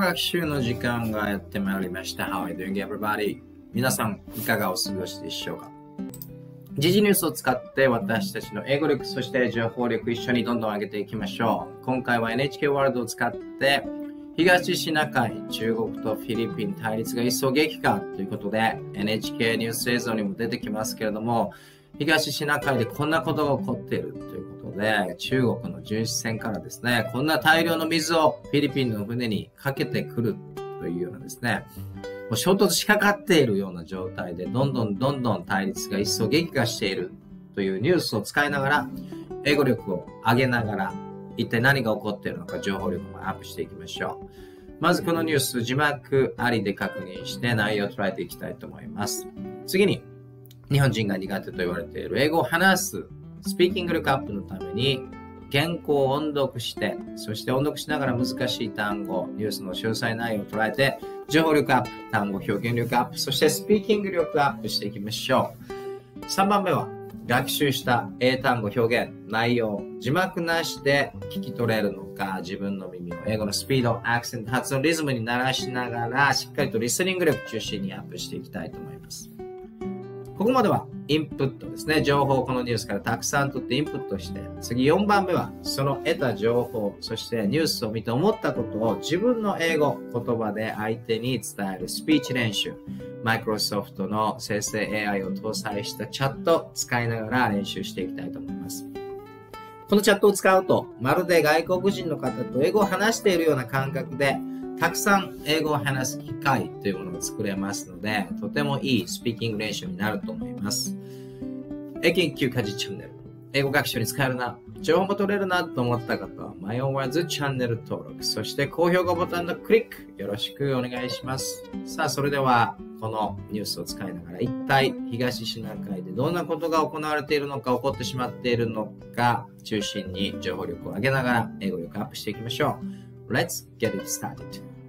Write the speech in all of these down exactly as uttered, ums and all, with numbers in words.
学習の時間がやってまいりました。How are you doing, everybody? 皆さん、いかがお過ごしでしょうか？時事ニュースを使って私たちの英語力、そして情報力一緒にどんどん上げていきましょう。今回は エヌエイチケー ワールドを使って、東シナ海、中国とフィリピン対立が一層激化ということで、エヌエイチケー ニュース映像にも出てきますけれども、東シナ海でこんなことが起こっているということで、中国の巡視船からですね、こんな大量の水をフィリピンの船にかけてくるというようなですね、もう衝突しかかっているような状態で、どんどんどんどん対立が一層激化しているというニュースを使いながら、英語力を上げながら、一体何が起こっているのか情報力もアップしていきましょう。まずこのニュース、字幕ありで確認して内容を捉えていきたいと思います。次に、日本人が苦手と言われている英語を話すスピーキング力アップのために原稿を音読して、そして音読しながら難しい単語、ニュースの詳細内容を捉えて、情報力アップ、単語表現力アップ、そしてスピーキング力アップしていきましょう。さんばんめは、学習した英単語、表現、内容、字幕なしで聞き取れるのか、自分の耳を英語のスピード、アクセント、発音、リズムに慣らしながら、しっかりとリスニング力中心にアップしていきたいと思います。ここまではインプットですね。情報をこのニュースからたくさん取ってインプットして、次よんばんめはその得た情報、そしてニュースを見て思ったことを自分の英語、言葉で相手に伝えるスピーチ練習。マイクロソフトの生成 エーアイ を搭載したチャットを使いながら練習していきたいと思います。このチャットを使うと、まるで外国人の方と英語を話しているような感覚で、たくさん英語を話す機会というものを作れますので、とてもいいスピーキング練習になると思います。英検いっ級家事チャンネル。英語学習に使えるな、情報も取れるなと思った方は、マイオンワーズチャンネル登録、そして高評価ボタンのクリック、よろしくお願いします。さあ、それでは、このニュースを使いながら、一体東シナ海でどんなことが行われているのか、起こってしまっているのか、中心に情報力を上げながら、英語力アップしていきましょう。Let's get it started.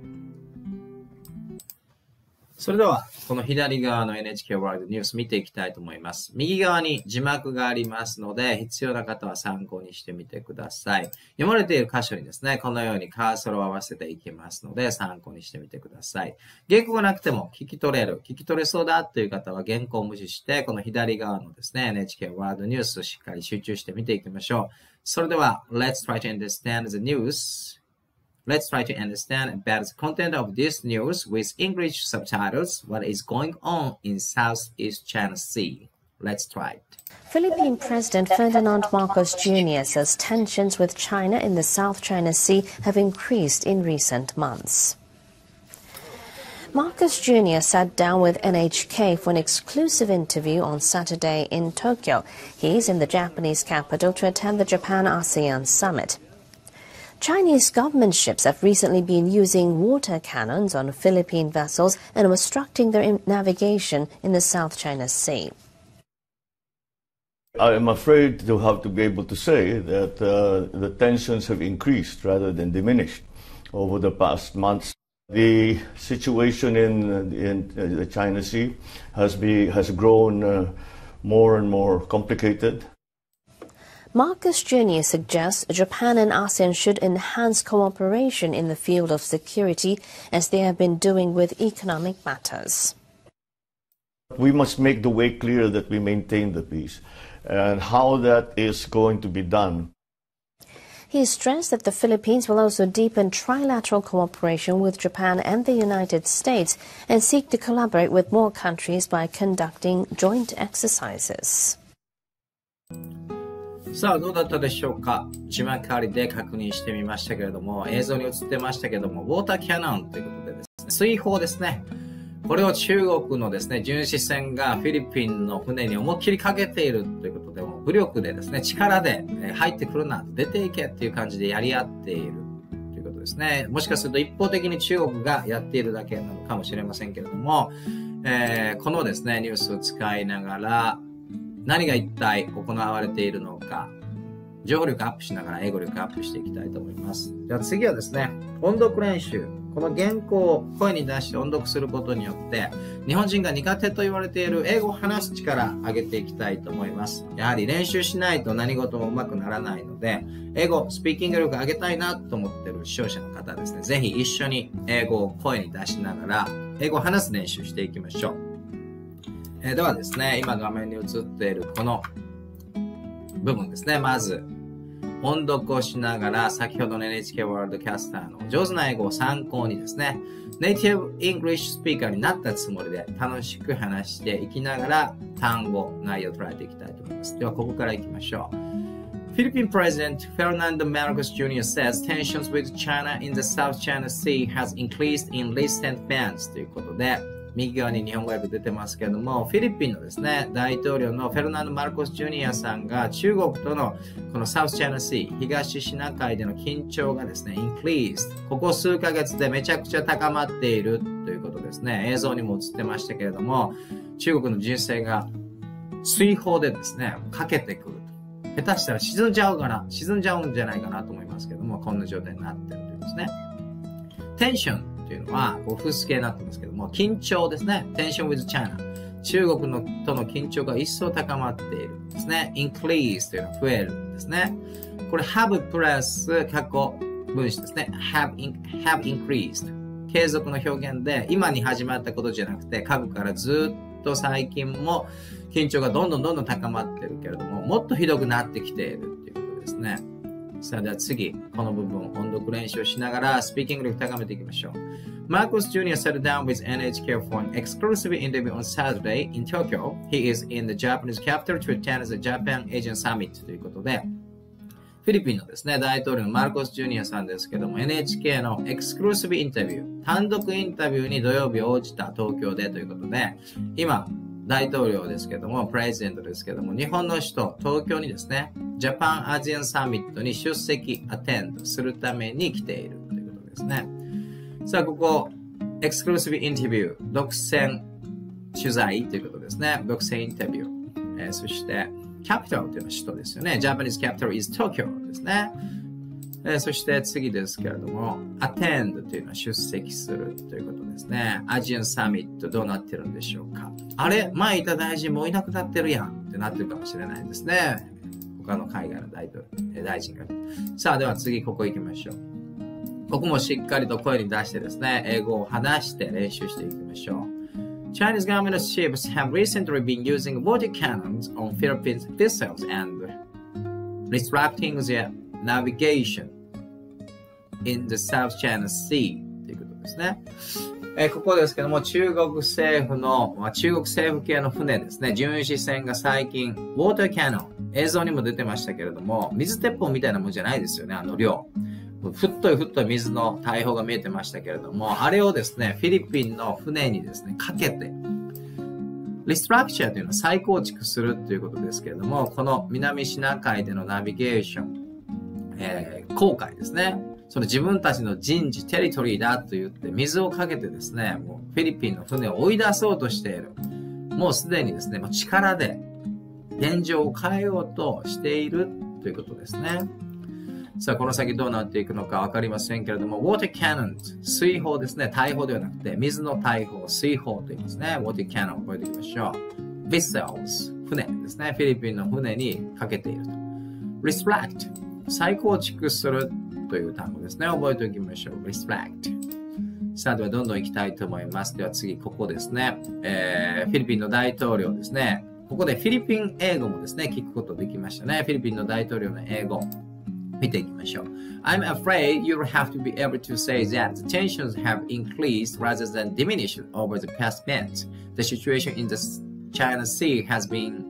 それでは、この左側の エヌエイチケー ワールドニュース見ていきたいと思います。右側に字幕がありますので、必要な方は参考にしてみてください。読まれている箇所にですね、このようにカーソルを合わせていきますので、参考にしてみてください。原稿がなくても聞き取れる、聞き取れそうだという方は原稿を無視して、この左側のですね、エヌエイチケー ワールドニュースをしっかり集中して見ていきましょう。それでは、Let's try to understand the news.Let's try to understand about the content of this news with English subtitles. What is going on in Southeast China Sea? Let's try it. Philippine President Ferdinand Marcos Junior says tensions with China in the South China Sea have increased in recent months. Marcos Junior sat down with N H K for an exclusive interview on Saturday in Tokyo. He's in the Japanese capital to attend the Japan-ASEAN summit.Chinese government ships have recently been using water cannons on Philippine vessels and obstructing their navigation in the South China Sea. I am afraid to have to be able to say that uh, the tensions have increased rather than diminished over the past months. The situation in, in the China Sea has, be, has grown uh, more and more complicated.Marcos Junior suggests Japan and ASEAN should enhance cooperation in the field of security as they have been doing with economic matters. We must make the way clear that we maintain the peace and how that is going to be done. He stressed that the Philippines will also deepen trilateral cooperation with Japan and the United States and seek to collaborate with more countries by conducting joint exercises. さあ、どうだったでしょうか？字幕ありで確認してみましたけれども、映像に映ってましたけれども、ウォーターキャノンということでですね、水砲ですね。これを中国のですね、巡視船がフィリピンの船に思いっきりかけているということで、も武力でですね、力で入ってくるな、出ていけっていう感じでやり合っているということですね。もしかすると一方的に中国がやっているだけなのかもしれませんけれども、えー、このですね、ニュースを使いながら、何が一体行われているのか、情報力アップしながら英語力アップしていきたいと思います。では次はですね、音読練習。 この原稿を声に出して音読することによって、日本人が苦手と言われている英語を話す力を上げていきたいと思います。やはり練習しないと何事も上手くならないので、英語、スピーキング力を上げたいなと思っている視聴者の方ですね、ぜひ一緒に英語を声に出しながら、英語を話す練習していきましょう。えー、ではですね、今画面に映っているこの部分ですね、まず、音読をしながら、先ほどの エヌエイチケー ワールドキャスターの上手な英語を参考にですね、ネイティブイングリッシュスピーカーになったつもりで楽しく話していきながら、単語、内容を捉えていきたいと思います。では、ここからいきましょう。Philippine President Fernando Marcos Junior says tensions with China in the South China Sea has increased in recent months ということで、右側に日本語訳出てますけれども、フィリピンのですね、大統領のフェルナンド・マルコス・ジュニアさんが中国とのこのサウスチャイナシー、東シナ海での緊張がですね、increased。ここ数ヶ月でめちゃくちゃ高まっているということですね。映像にも映ってましたけれども、中国の人生が水泡でですね、かけてくると。下手したら沈んじゃうかな、沈んじゃうんじゃないかなと思いますけども、こんな状態になっているというですね。テンション。というのは、こう、風助になってますけども、緊張ですね。tension with China。中国のとの緊張が一層高まっているですね。increase というのは増えるですね。これ have プラス過去分詞ですね。have, in, have increased。継続の表現で、今に始まったことじゃなくて、過去からずっと最近も緊張がどんどんどんどん高まっているけれども、もっとひどくなってきているということですね。さあ、では次、この部分、音読練習しながら、スピーキング力高めていきましょう。Marcos Junior sat down with エヌエイチケーfor an exclusive interview on Saturday in Tokyo. He is in the Japanese capital to attend the Japan Asian Summit ということで、フィリピンのですね、大統領のマルコス・ジュニアさんですけども、エヌエイチケー のエクスクルーシブインタビュー、単独インタビューに土曜日応じた東京でということで、今、大統領ですけども、プレジデントですけども、日本の首都、東京にですね、ジャパンアジアンサミットに出席、アテンドするために来ているということですね。さあ、ここ、エクスクルーシブインタビュー、独占取材ということですね。独占インタビュー。えー、そして、キャピタルというのは首都ですよね。Japanese capital is Tokyo ですね。えー、そして次ですけれども、attend というのは出席するということですね。アジアンサミットどうなってるんでしょうか。あれ前いた大臣もういなくなってるやんってなってるかもしれないですね。他の海外の大統領、大臣が。さあ、では次ここ行きましょう。ここもしっかりと声に出してですね、英語を話して練習していきましょう。Chinese government ships have recently been using water cannons on Philippines vessels and disrupting their navigation in the South China Sea ということですね。えー、ここですけども、中国政府の、まあ、中国政府系の船ですね、巡視船が最近、ウォーターキャノン、映像にも出てましたけれども、水鉄砲みたいなもんじゃないですよね、あの量。太い太い水の大砲が見えてましたけれども、あれをですね、フィリピンの船にですね、かけて、リストラクチャーというのは再構築するということですけれども、この南シナ海でのナビゲーション、えー、航海ですね。その自分たちの陣地、テリトリーだと言って水をかけてですね、もうフィリピンの船を追い出そうとしている。もうすでにですね、もう力で現状を変えようとしているということですね。さあ、この先どうなっていくのかわかりませんけれども、water cannon、水砲ですね。大砲ではなくて、水の大砲、水砲と言いますね。water cannon 覚えておきましょう。vessels、船ですね。フィリピンの船にかけていると。resurrect、再構築するという単語ですね。覚えておきましょう。resurrect。さあ、ではどんどん行きたいと思います。では次、ここですね。えー、フィリピンの大統領ですね。ここでフィリピン英語もですね、聞くことできましたね。フィリピンの大統領の英語。見ていきましょう。I'm afraid you'll have to be able to say that the tensions have increased rather than diminished over the past months. The situation in the China Sea has been,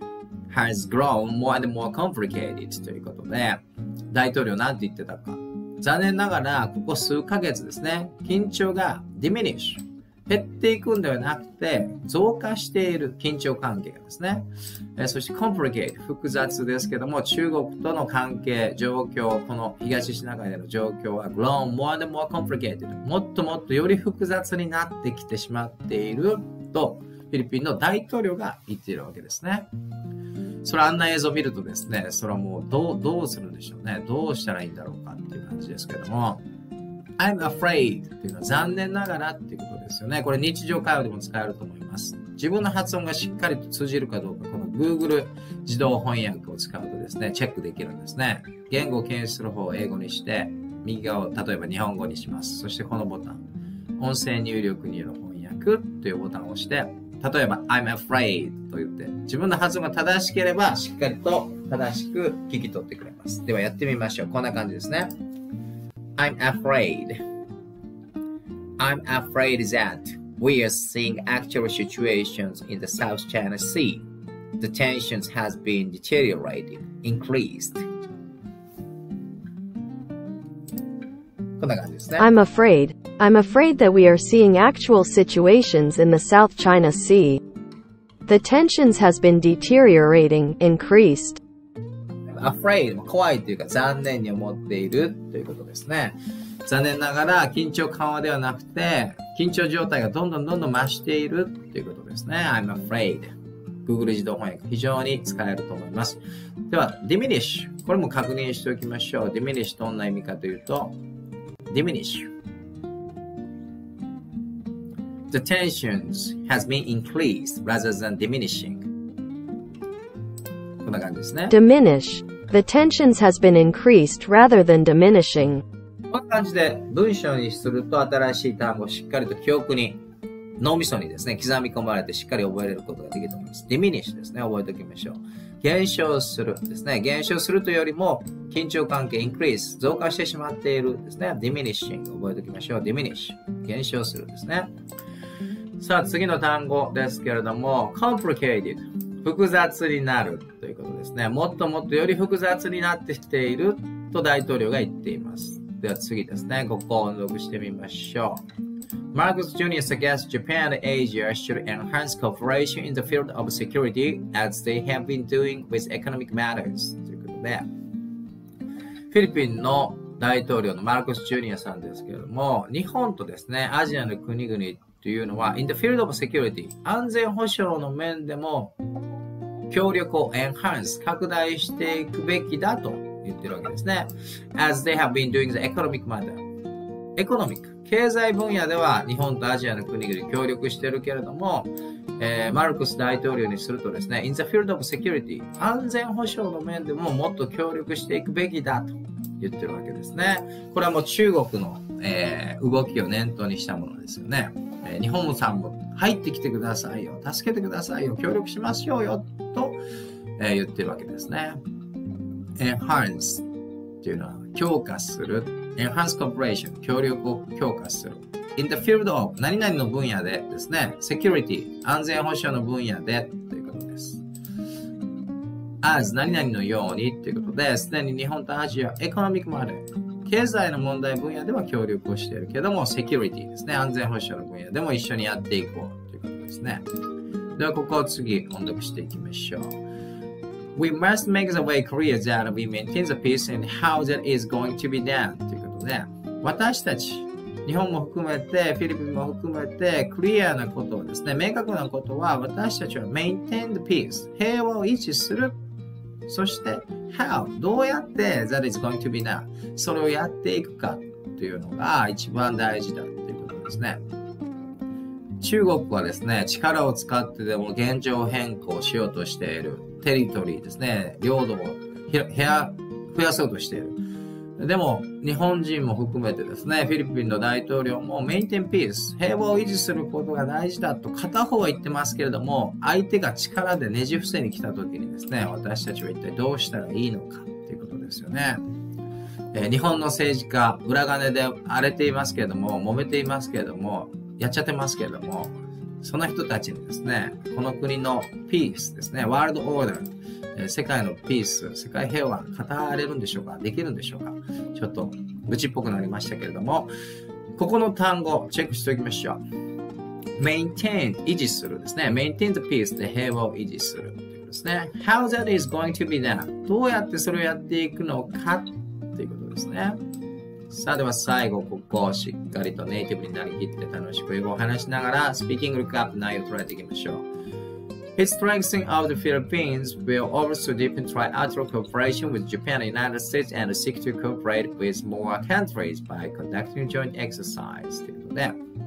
has grown more and more complicated ということで、大統領なんて言ってたか。残念ながら、ここ数ヶ月ですね、緊張が diminish。減っていくんではなくて、増加している緊張関係がですね。えー、そして complicate、複雑ですけども、中国との関係、状況、この東シナ海での状況は grown more and more complicated。もっともっとより複雑になってきてしまっていると、フィリピンの大統領が言っているわけですね。それあんな映像を見るとですね、それはもうどう、どうするんでしょうね。どうしたらいいんだろうかっていう感じですけども。 I'm afraid っていうのは残念ながらっていうことですよね。これ日常会話でも使えると思います。自分の発音がしっかりと通じるかどうか、この Google 自動翻訳を使うとですね、チェックできるんですね。言語を検出する方を英語にして、右側を例えば日本語にします。そしてこのボタン、音声入力による翻訳というボタンを押して、例えば I'm afraid と言って、自分の発音が正しければしっかりと正しく聞き取ってくれます。ではやってみましょう。こんな感じですね。I'm afraid. I'm afraid that we are seeing actual situations in the South China Sea. The tensions has been deteriorating, increased. こんな感じですね。 I'm afraid. I'm afraid that we are seeing actual situations in the South China Sea. The tensions has been deteriorating, increased. afraid 怖いというか残念に思っているということですね。残念ながら緊張緩和ではなくて緊張状態がどんどんどんどん増しているということですね。I'm afraid。Google 自動翻訳非常に使えると思います。では diminish。これも確認しておきましょう。diminish どんな意味かというと diminish。The tensions has been increased rather than diminishing. こんな感じですね。 diminish. The tensions has been increased rather than diminishing. こんな感じで文章にすると新しい単語をしっかりと記憶に脳みそにですね刻み込まれてしっかり覚えれることができると思います。diminish ですね。覚えておきましょう。減少するですね。減少するというよりも緊張関係 increase 増加してしまっているですね。diminishing 覚えておきましょう。diminish 減少するですね。さあ次の単語ですけれども complicated 複雑になるということですね。もっともっとより複雑になってきていると大統領が言っています。では次ですね。ここを音読してみましょう。Marcos Junior suggests Japan and Asia should enhance cooperation in the field of security as they have been doing with economic matters. ということで、フィリピンの大統領のマルコス・ジュニアさんですけれども、日本とですね、アジアの国々というのは、in the field of security、安全保障の面でも協力を enhance、拡大していくべきだと言ってるわけですね。as they have been doing the economic matter。エコノミック、経済分野では日本とアジアの国々協力しているけれども、えー、マルコス大統領にするとですね、in the field of security、安全保障の面でももっと協力していくべきだと言ってるわけですね。これはもう中国の、えー、動きを念頭にしたものですよね。えー、日本さんも入ってきてくださいよ、助けてくださいよ、協力しましょうよと、えー、言ってるわけですね。enhance っていうのは強化する。enhance cooperation 協力を強化する。in the field of 何々の分野でですね。security 安全保障の分野でということです。as 何々のようにということで、すでに日本とアジアエコノミックマネー経済の問題分野では協力をしているけども、security ですね。安全保障の分野でも一緒にやっていこうということですね。ではここを次音読していきましょう。We must make the way clear that we maintain the peace and how that is going to be done. ということで、私たち、日本も含めて、フィリピンも含めて、クリアなことをですね、明確なことは、私たちは maintain the peace、平和を維持する。そして、how、どうやって that is going to be done、それをやっていくかというのが一番大事だということですね。中国はですね、力を使ってでも現状変更しようとしている。テリトリーですね、領土を増やそうとしている。でも、日本人も含めてですね、フィリピンの大統領もメインテンピース、平和を維持することが大事だと片方は言ってますけれども、相手が力でねじ伏せに来た時にですね、私たちは一体どうしたらいいのかということですよね。えー、日本の政治家、裏金で荒れていますけれども、揉めていますけれども、やっちゃってますけれども、その人たちにですね、この国のピースですね、ワールドオーダー、世界のピース、世界平和、語れるんでしょうか？できるんでしょうか？ちょっと愚痴っぽくなりましたけれども、ここの単語、チェックしておきましょう。maintain、維持するですね。maintain the peace で平和を維持するということですね。how that is going to be done どうやってそれをやっていくのかということですね。さあでは最後、ここをしっかりとネイティブになりきって楽しく英語を話しながら、スピーキングルックアップ内容を捉えていきましょう。 Its strengthening of the Philippines will also deepen trilateral cooperation with Japan and the United States and seek to cooperate with more countries by conducting joint exercise ということで、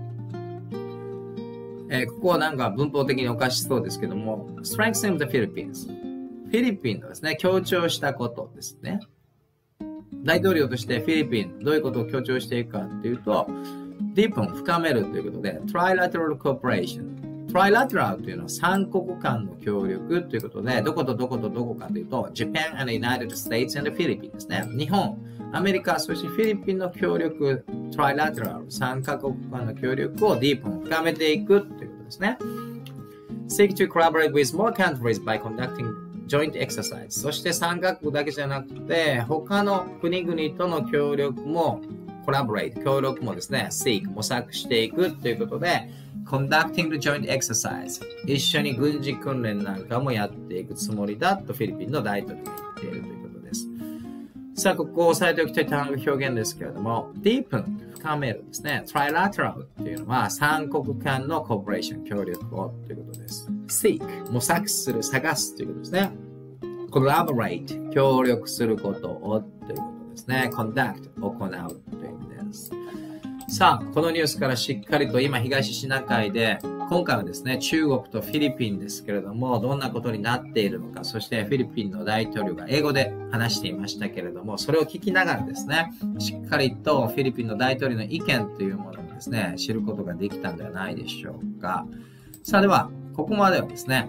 えー、ここはなんか文法的におかしそうですけども、strengthening the Philippines。フィリピンのですね、強調したことですね。大統領としてフィリピン、どういうことを強調していくかっていうと、deepen、深めるということで、trilateral cooperation。トライラテラルというのは三国間の協力ということで、どことどことどこかというと、Japan and the United States and the Philippines ですね。日本、アメリカ、そしてフィリピンの協力、トライラテラル、三カ国間の協力をディープに深めていくということですね。Seek to collaborate with more countries by conducting joint exercise。そして三カ国だけじゃなくて、他の国々との協力も、コラボレート、協力もですね、seek、模索していくということで、conducting the joint exercise 一緒に軍事訓練なんかもやっていくつもりだとフィリピンの大統領が言っているということです。さあ、ここを押さえておきたい単語表現ですけれども deepen 深めるですね。trilateral というのは三国間のコーポレーション協力をということです。seek 模索する、探すということですね。collaborate 協力することをということですね。conduct 行うという意味です。さあ、このニュースからしっかりと今東シナ海で、今回はですね、中国とフィリピンですけれども、どんなことになっているのか、そしてフィリピンの大統領が英語で話していましたけれども、それを聞きながらですね、しっかりとフィリピンの大統領の意見というものをですね、知ることができたんではないでしょうか。さあ、では、ここまではですね、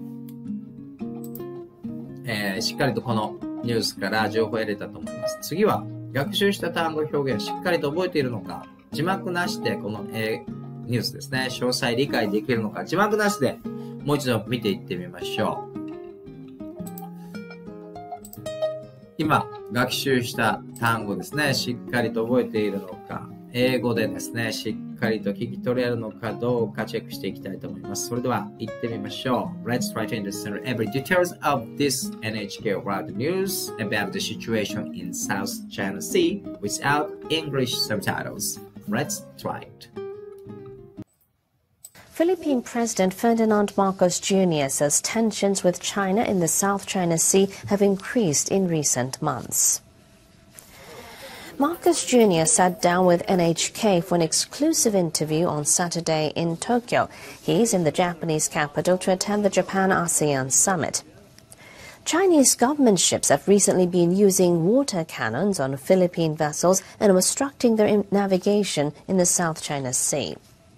えー、しっかりとこのニュースから情報を得れたと思います。次は、学習した単語表現をしっかりと覚えているのか、字幕なしでこの、えー、ニュースですね、詳細理解できるのか、字幕なしでもう一度見ていってみましょう。今、学習した単語ですね、しっかりと覚えているのか、英語でですね、しっかりと聞き取れるのかどうかチェックしていきたいと思います。それでは、行ってみましょう。Let's try to understand every details of this エヌエイチケー World News about the situation in South China Sea without English subtitles.Let's try it. Philippine President Ferdinand Marcos Junior says tensions with China in the South China Sea have increased in recent months. Marcos Junior sat down with N H K for an exclusive interview on Saturday in Tokyo. He's in the Japanese capital to attend the Japan-ASEAN summit. Chinese government ships have recently been using water cannons on Philippine vessels and obstructing their navigation in the South China Sea.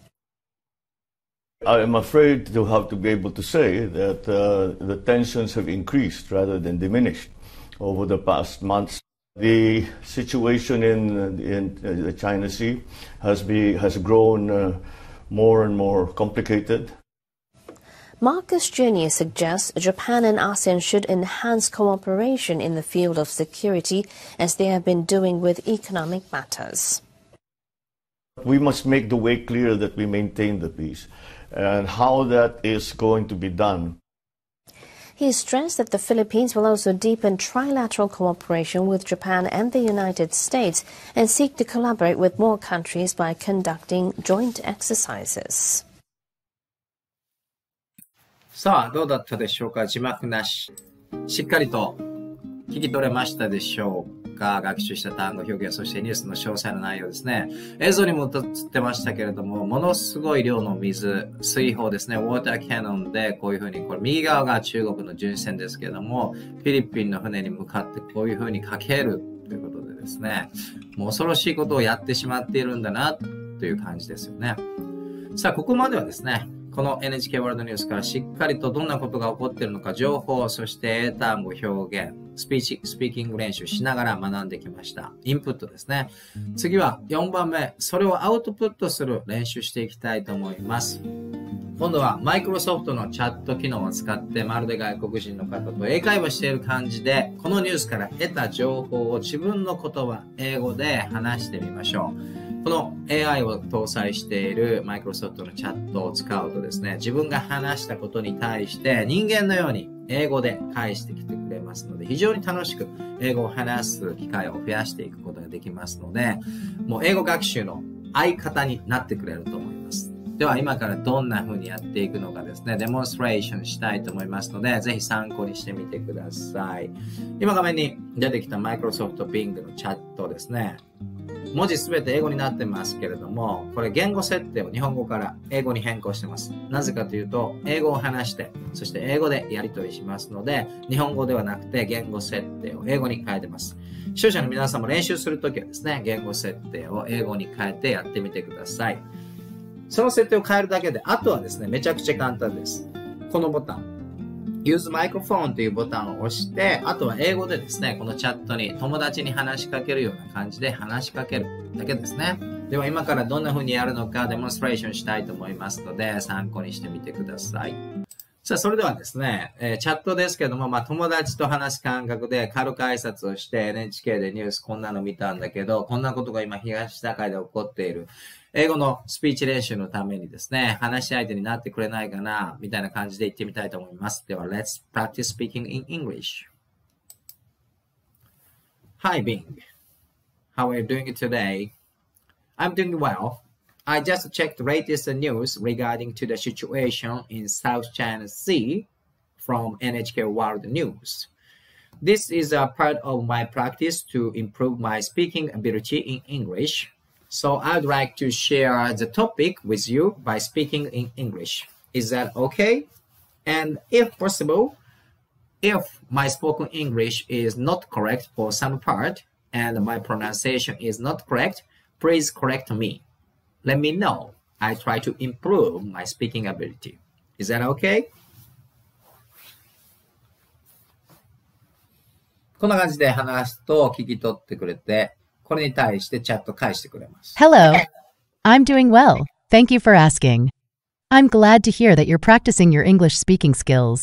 I am afraid to have to be able to say that uh, the tensions have increased rather than diminished over the past months. The situation in, in the China Sea has, be, has grown uh, more and more complicated. Marcos Junior suggests Japan and ASEAN should enhance cooperation in the field of security, as they have been doing with economic matters. We must make the way clear that we maintain the peace, and how that is going to be done. He stressed that the Philippines will also deepen trilateral cooperation with Japan and the United States and seek to collaborate with more countries by conducting joint exercises. さあ、どうだったでしょうか。字幕なし。しっかりと聞き取れましたでしょうか。学習した単語表現、そしてニュースの詳細の内容ですね。映像にも映ってましたけれども、ものすごい量の水、水砲ですね、ウォーターキャノンで、こういうふうに、これ右側が中国の巡視船ですけれども、フィリピンの船に向かってこういうふうにかけるということでですね、もう恐ろしいことをやってしまっているんだな、という感じですよね。さあ、ここまではですね、この エヌエイチケー ワールドニュースからしっかりとどんなことが起こっているのか、情報、そして英単語、表現、スピーチ、スピーキング練習しながら学んできました。インプットですね。次はよんばんめ、それをアウトプットする練習していきたいと思います。今度はマイクロソフトのチャット機能を使ってまるで外国人の方と英会話している感じで、このニュースから得た情報を自分の言葉、英語で話してみましょう。この エーアイ を搭載しているマイクロソフトのチャットを使うとですね、自分が話したことに対して人間のように英語で返してきてくれますので、非常に楽しく英語を話す機会を増やしていくことができますので、もう英語学習の相方になってくれると思います。 では今からどんな風にやっていくのかですね、デモンストレーションしたいと思いますので、ぜひ参考にしてみてください。今画面に出てきた Microsoft Bing のチャットですね。文字すべて英語になってますけれども、これ言語設定を日本語から英語に変更してます。なぜかというと、英語を話して、そして英語でやり取りしますので、日本語ではなくて言語設定を英語に変えてます。視聴者の皆さんも練習するときはですね、言語設定を英語に変えてやってみてください。その設定を変えるだけで、あとはですね、めちゃくちゃ簡単です。このボタン、Use Microphone というボタンを押して、あとは英語でですね、このチャットに友達に話しかけるような感じで話しかけるだけですね。では今からどんな風にやるのかデモンストレーションしたいと思いますので、参考にしてみてください。さあ、それではですね、えー、チャットですけども、まあ、友達と話す感覚で軽く挨拶をして エヌエイチケー でニュースこんなの見たんだけど、こんなことが今東シナ海で起こっている。英語のスピーチ練習のためにですね、話し相手になってくれないかな、みたいな感じで言ってみたいと思います。では、Let's practice speaking in English. Hi, Bing. How are you doing today? I'm doing well.I just checked the latest news regarding to the situation in South China Sea from N H K World News. This is a part of my practice to improve my speaking ability in English. So I'd like to share the topic with you by speaking in English. Is that okay? And if possible, if my spoken English is not correct for some part and my pronunciation is not correct, please correct me.Let me know. I try to improve my speaking ability. Is that okay? こんな感じで話すと聞き取ってくれて、これに対してチャット返してくれます。 Hello. I'm doing well. Thank you for asking. I'm glad to hear that you're practicing your English speaking skills.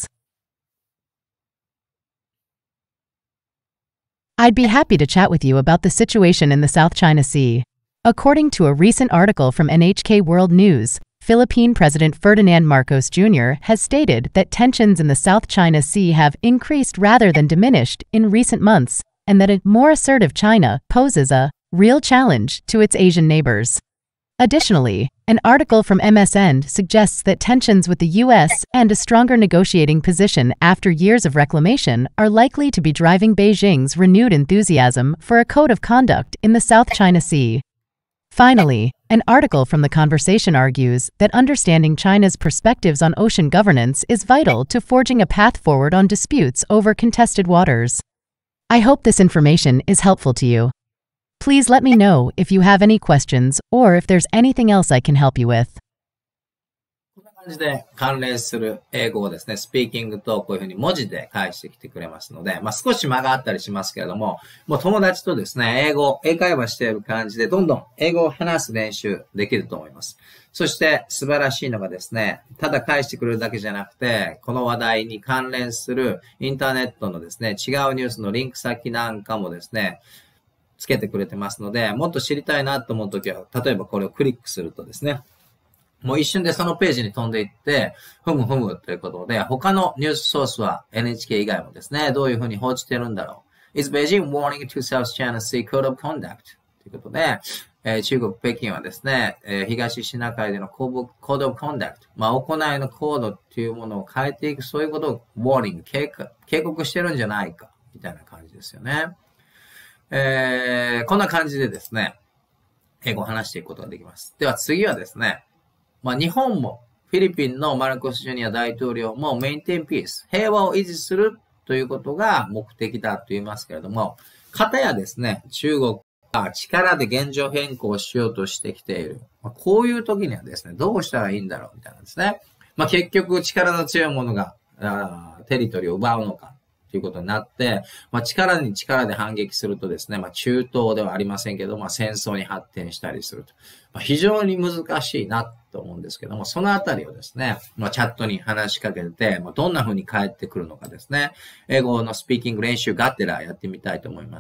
I'd be happy to chat with you about the situation in the South China Sea.According to a recent article from N H K World News, Philippine President Ferdinand Marcos Junior has stated that tensions in the South China Sea have increased rather than diminished in recent months, and that a more assertive China poses a real challenge to its Asian neighbors. Additionally, an article from M S N suggests that tensions with the U S and a stronger negotiating position after years of reclamation are likely to be driving Beijing's renewed enthusiasm for a code of conduct in the South China Sea.Finally, an article from The Conversation argues that understanding China's perspectives on ocean governance is vital to forging a path forward on disputes over contested waters. I hope this information is helpful to you. Please let me know if you have any questions or if there's anything else I can help you with. こんな感じで関連する英語をですね、スピーキングとこういうふうに文字で返してきてくれますので、まあ少し間があったりしますけれども、もう友達とですね、英語、英会話している感じでどんどん英語を話す練習できると思います。そして素晴らしいのがですね、ただ返してくれるだけじゃなくて、この話題に関連するインターネットのですね、違うニュースのリンク先なんかもですね、つけてくれてますので、もっと知りたいなと思うときは、例えばこれをクリックするとですね、もう一瞬でそのページに飛んでいって、ふむふむということで、他のニュースソースは エヌエイチケー 以外もですね、どういうふうに報じてるんだろう。Is Beijing warning to South China Sea Code of Conduct? ということで、えー、中国、北京はですね、えー、東シナ海での Code of Conduct、まあ、行いのコードっていうものを変えていく、そういうことを warning、警告、警告してるんじゃないか、みたいな感じですよね。えー、こんな感じでですね、英語を話していくことができます。では次はですね、まあ日本もフィリピンのマルコス・ジュニア大統領もメインテンピース、平和を維持するということが目的だと言いますけれども、かたやですね、中国が力で現状変更しようとしてきている。まあ、こういう時にはですね、どうしたらいいんだろうみたいなんですね。まあ結局力の強いものがあテリトリーを奪うのか。ということになって、まあ、力に力で反撃するとですね、まあ、中東ではありませんけど、まあ、戦争に発展したりすると。まあ、非常に難しいなと思うんですけども、そのあたりをですね、まあ、チャットに話しかけて、まあ、どんな風に返ってくるのかですね、英語のスピーキング練習がてらやってみたいと思います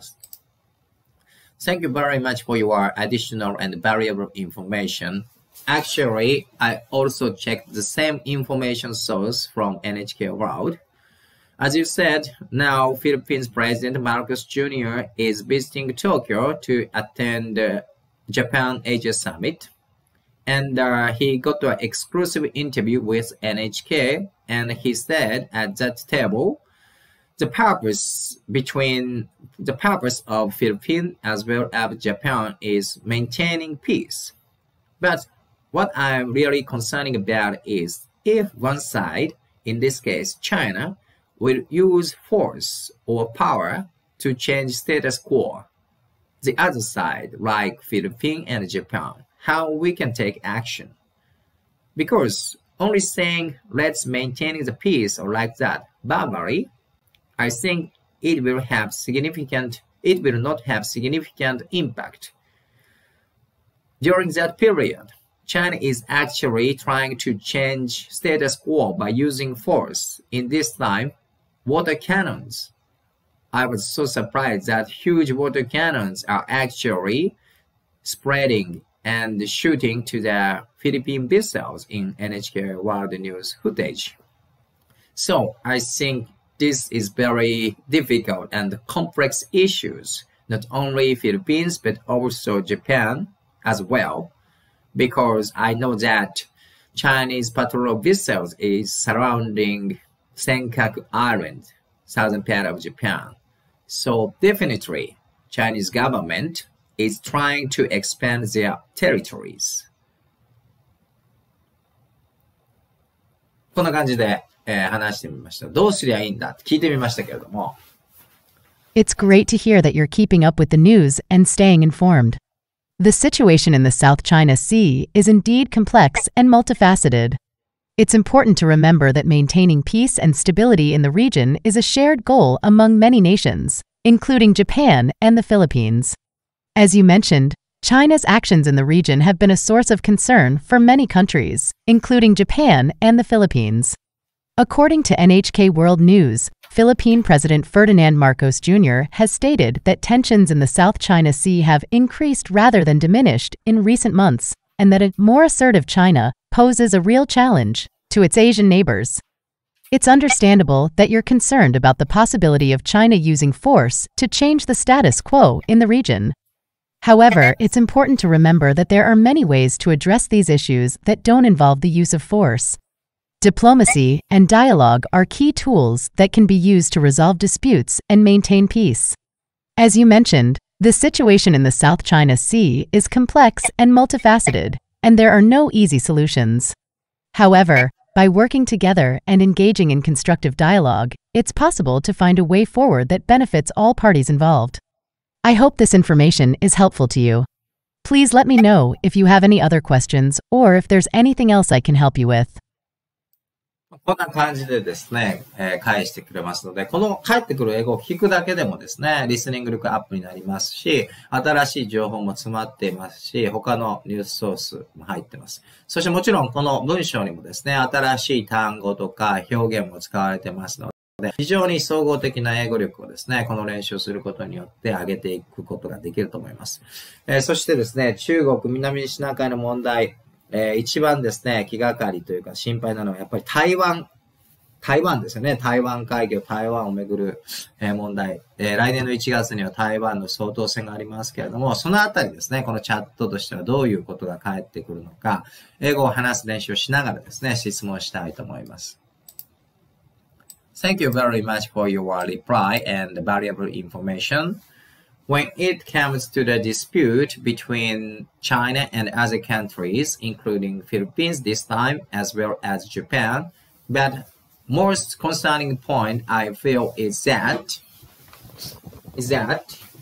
。Thank you very much for your additional and valuable information. Actually, I also checked the same information source from N H K World.As you said, now Philippines President Marcos Junior is visiting Tokyo to attend the Japan-Asia Summit. And uh, he got an exclusive interview with N H K, and he said at that table, the purpose between the purpose of Philippines as well as Japan is maintaining peace. But what I'm really concerning about is if one side, in this case China, will use force or power to change status quo, the other side, like Philippines and Japan, how we can take action. Because only saying let's maintain the peace or like that verbally, I think it will have significant it will not have significant impact. During that period, China is actually trying to change status quo by using force. In this time, water cannons. I was so surprised that huge water cannons are actually spreading and shooting to the Philippine vessels in N H K World News footage. So I think this is very difficult and complex issues, not only Philippines but also Japan as well, because I know that Chinese patrol vessels is surrounding Senkaku Island, southern part of Japan. So definitely, Chinese government is trying to expand their territories. こんな感じで、えー、話してみました。どうすりゃいいんだって聞いてみましたけれども。 It's great to hear that you're keeping up with the news and staying informed. The situation in the South China Sea is indeed complex and multifaceted. It's important to remember that maintaining peace and stability in the region is a shared goal among many nations, including Japan and the Philippines. As you mentioned, China's actions in the region have been a source of concern for many countries, including Japan and the Philippines. According to N H K World News, Philippine President Ferdinand Marcos Junior has stated that tensions in the South China Sea have increased rather than diminished in recent months, and that a more assertive China poses a real challenge to its Asian neighbors. It's understandable that you're concerned about the possibility of China using force to change the status quo in the region. However, it's important to remember that there are many ways to address these issues that don't involve the use of force. Diplomacy and dialogue are key tools that can be used to resolve disputes and maintain peace. As you mentioned, the situation in the South China Sea is complex and multifaceted, and there are no easy solutions. However, by working together and engaging in constructive dialogue, it's possible to find a way forward that benefits all parties involved. I hope this information is helpful to you. Please let me know if you have any other questions or if there's anything else I can help you with. こんな感じでですね、えー、返してくれますので、この返ってくる英語を聞くだけでもですね、リスニング力アップになりますし、新しい情報も詰まっていますし、他のニュースソースも入ってます。そしてもちろんこの文章にもですね、新しい単語とか表現も使われてますので、非常に総合的な英語力をですね、この練習をすることによって上げていくことができると思います。えー、そしてですね、中国、南シナ海の問題、えー、一番ですね、気がかりというか心配なのはやっぱり台湾、台湾ですよね。台湾海峡、台湾をめぐる、えー、問題、えー。来年のいちがつには台湾の総統選がありますけれども、そのあたりですね、このチャットとしてはどういうことが返ってくるのか、英語を話す練習をしながらですね、質問したいと思います。Thank you very much for your reply and valuable information. When it comes to the dispute between China and other countries, including Philippines this time, as well as Japan, but most concerning point I feel is that, is that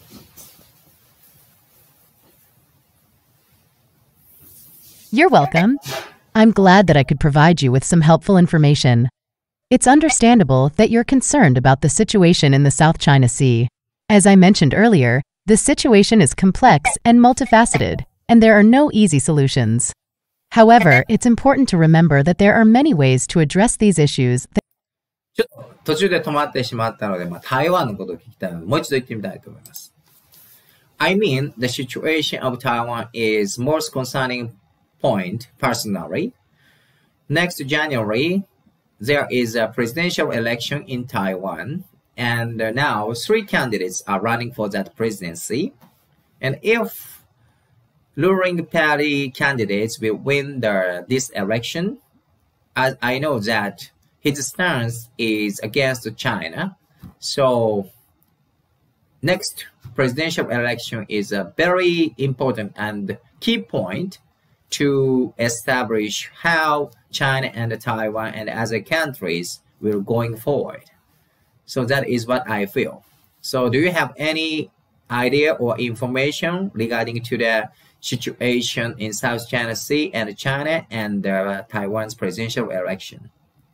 You're welcome. I'm glad that I could provide you with some helpful information. It's understandable that you're concerned about the situation in the South China Sea. As I mentioned earlier, the situation is complex and multifaceted, and there are no easy solutions. However, it's important to remember that there are many ways to address these issues. ちょっと途中で止まってしまったので、まあ、台湾のことを聞きたいので、もう一度言ってみたいと思います。I mean, the situation of Taiwan is most concerning point personally. Next January, there is a presidential election in Taiwan, and now three candidates are running for that presidency. And if ruling party candidates will win the, this election, as I know that his stance is against China. So next presidential election is a very important and key point to establish how China and Taiwan and other countries will going forward. So that is what I feel. So do you have any idea or information regarding to the situation in South China Sea and China and uh, Taiwan's presidential election?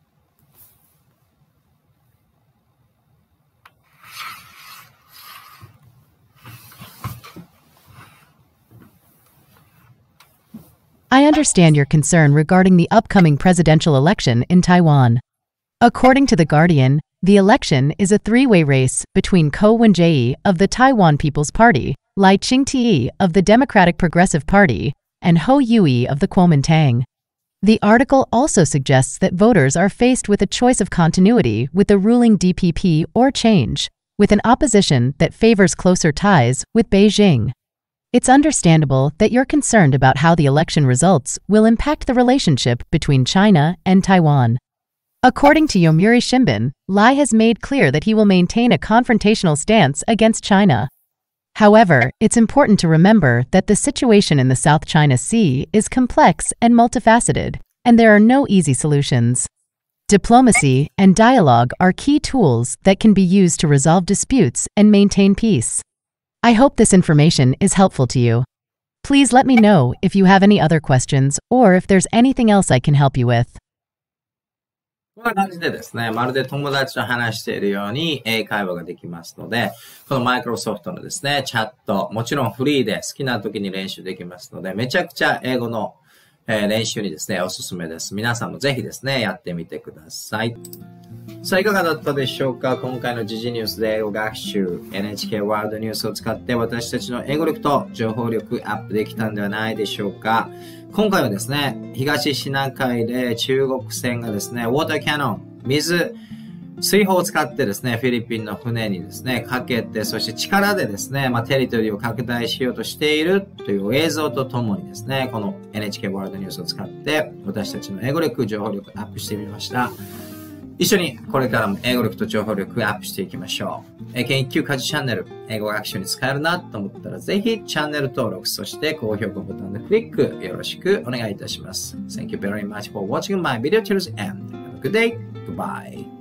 I understand your concern regarding the upcoming presidential election in Taiwan. According to The Guardian, the election is a three-way race between Ko Wen-je of the Taiwan People's Party, Lai Ching-te of the Democratic Progressive Party, and Hou Yu of the Kuomintang. The article also suggests that voters are faced with a choice of continuity with the ruling D P P or change, with an opposition that favors closer ties with Beijing. It's understandable that you're concerned about how the election results will impact the relationship between China and Taiwan. According to Yomiuri Shimbun, Lai has made clear that he will maintain a confrontational stance against China. However, it's important to remember that the situation in the South China Sea is complex and multifaceted, and there are no easy solutions. Diplomacy and dialogue are key tools that can be used to resolve disputes and maintain peace. I hope this information is helpful to you. Please let me know if you have any other questions or if there's anything else I can help you with. こんな感じでですね、まるで友達と話しているように英会話ができますので、このマイクロソフトのですね、チャット、もちろんフリーで好きな時に練習できますので、めちゃくちゃ英語の、えー、練習にですね、おすすめです。皆さんもぜひですね、やってみてください。さあ、いかがだったでしょうか？今回の時事ニュースで英語学習 エヌエイチケー ワールドニュースを使って私たちの英語力と情報力アップできたんではないでしょうか？今回はですね、東シナ海で中国船がですね、ウォーターキャノン、水、水砲を使ってですね、フィリピンの船にですね、かけて、そして力でですね、まあ、テリトリーを拡大しようとしているという映像とともにですね、この エヌエイチケー ワールドニュースを使って私たちの英語力、情報力アップしてみました。一緒にこれからも英語力と情報力アップしていきましょう。英検いっ級家事チャンネル、英語学習に使えるなと思ったらぜひチャンネル登録、そして高評価ボタンのクリックよろしくお願いいたします。Thank you very much for watching my video till the end. Have a good day. Goodbye.